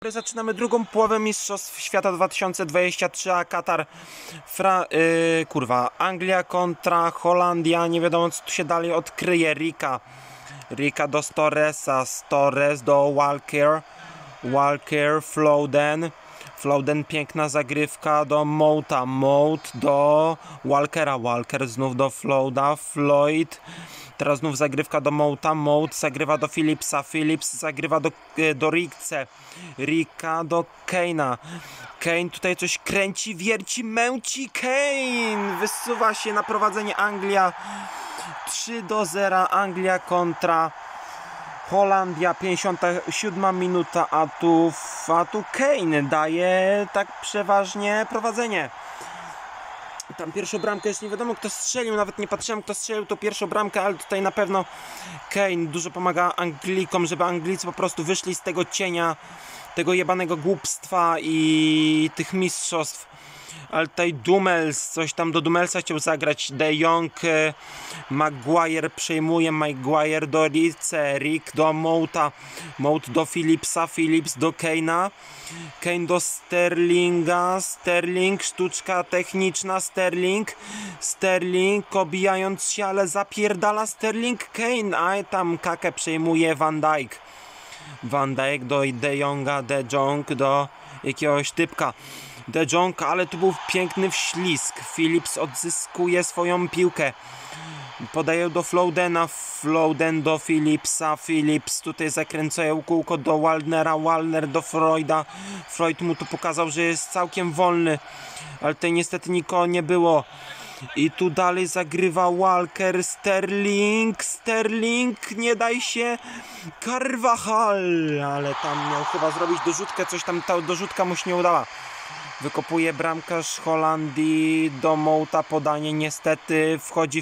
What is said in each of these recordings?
Zaczynamy drugą połowę Mistrzostw Świata 2023, a Katar, Anglia kontra Holandia. Nie wiadomo, co tu się dalej odkryje. Rika do Torresa, Torres do Walker, Flowden, piękna zagrywka do Mouta, Mout do Walker znów do Floyd, teraz znów zagrywka do Mouta, Mout zagrywa do Phillips zagrywa do Rika do Kane'a. Kane tutaj coś kręci, wierci, męci, Kane wysuwa się na prowadzenie. Anglia 3-0, Anglia kontra Holandia, 57 minuta, a tu Kane daje tak przeważnie prowadzenie. Tam pierwszą bramkę już nie wiadomo kto strzelił, nawet nie patrzyłem kto strzelił tą pierwszą bramkę, ale tutaj na pewno Kane dużo pomaga Anglikom, żeby Anglicy po prostu wyszli z tego cienia, tego jebanego głupstwa i tych mistrzostw. Ale tutaj Dummels, coś tam do Dummelsa chciał zagrać, De Jong, Maguire przejmuje, Maguire do Rick do Mouta, Mout do Phillips do Kane'a, Kane do Sterling, sztuczka techniczna, Sterling obijając się, ale zapierdala Sterling, Kane, a tam Kakę przejmuje Van Dijk do De Jonga, De Jong do jakiegoś typka. De Jong, ale tu był piękny wślizg. Phillips odzyskuje swoją piłkę. Podaje do Flowden do Phillips tutaj zakręcają kółko do Walner do Freuda. Freud mu tu pokazał, że jest całkiem wolny, ale tutaj niestety nikogo nie było. I tu dalej zagrywa Walker, Sterling, nie daj się, Carvajal, ale tam miał chyba zrobić dorzutkę, coś tam ta dorzutka mu się nie udała. Wykopuje bramkarz Holandii do Mouta, podanie niestety, wchodzi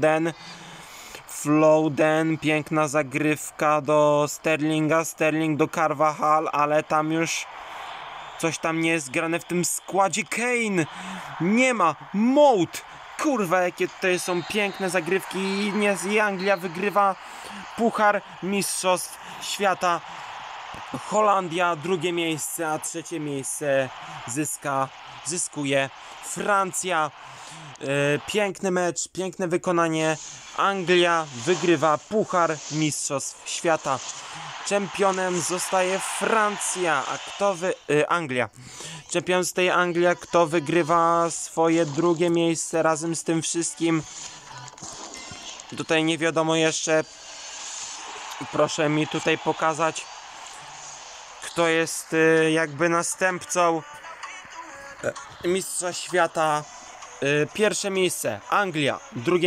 Flowden, piękna zagrywka do Sterling do Carvajal, ale tam już coś tam nie jest grane w tym składzie. Kane, nie ma, Mout, kurwa jakie tutaj są piękne zagrywki i Anglia wygrywa Puchar Mistrzostw Świata. Holandia drugie miejsce, a trzecie miejsce zyskuje Francja. Piękny mecz, piękne wykonanie. Anglia wygrywa Puchar Mistrzostw Świata. Czempionem zostaje Francja, a Anglia. Czempionem zostaje Anglia, kto wygrywa swoje drugie miejsce razem z tym wszystkim. Tutaj nie wiadomo jeszcze. Proszę mi tutaj pokazać, kto jest jakby następcą mistrza świata. Pierwsze miejsce Anglia,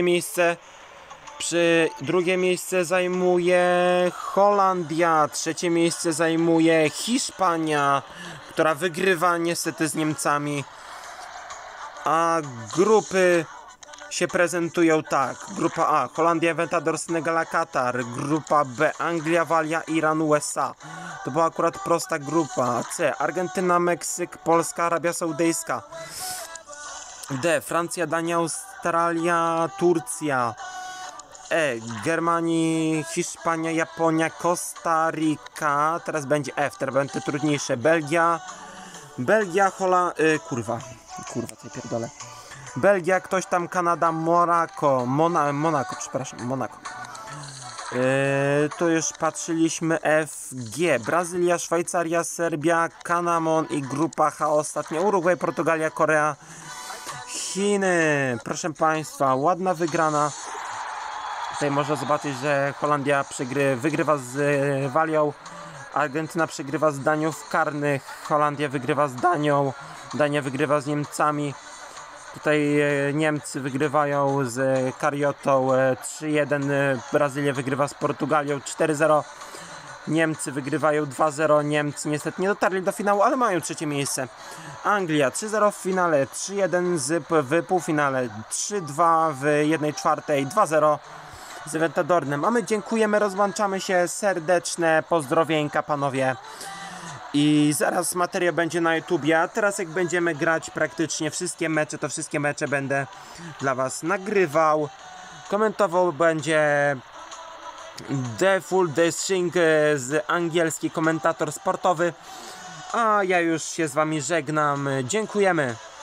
drugie miejsce zajmuje Holandia, trzecie miejsce zajmuje Hiszpania, która wygrywa niestety z Niemcami, a grupy się prezentują tak. Grupa A, Holandia, Ventador, Senegal, Katar. Grupa B, Anglia, Walia, Iran, USA. To była akurat prosta grupa. C, Argentyna, Meksyk, Polska, Arabia Saudyjska. D, Francja, Dania, Australia, Turcja. E, Germanii, Hiszpania, Japonia, Costa Rica. Teraz będzie F, teraz będzie trudniejsze. Belgia, kurwa, co pierdolę. Belgia, ktoś tam, Kanada, Monako. Tu już patrzyliśmy. F, G, Brazylia, Szwajcaria, Serbia, Kanamon i grupa H ostatnia. Urugwaj, Portugalia, Korea, Chiny. Proszę Państwa, ładna wygrana. Tutaj można zobaczyć, że Holandia wygrywa z Walią, Argentyna przegrywa z Danią w karnych, Holandia wygrywa z Danią, Dania wygrywa z Niemcami. Tutaj Niemcy wygrywają z Kariotą 3-1, Brazylia wygrywa z Portugalią 4-0, Niemcy wygrywają 2-0, Niemcy niestety nie dotarli do finału, ale mają trzecie miejsce. Anglia 3-0 w finale, 3-1 w półfinale, 3-2 w 1/4, 2-0 z Ventadornem. A my dziękujemy, rozłączamy się, serdeczne pozdrowienka panowie. I zaraz materiał będzie na YouTubie, a teraz jak będziemy grać praktycznie wszystkie mecze, to wszystkie mecze będę dla was nagrywał. Komentował będzie The Full Thing z angielski komentator sportowy. A ja już się z wami żegnam. Dziękujemy.